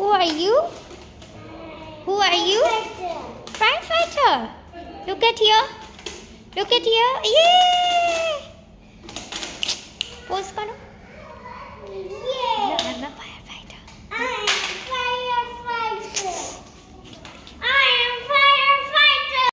are you? Who are you? Crime fighter. Look at here. Look at here. Yay! Pose करो.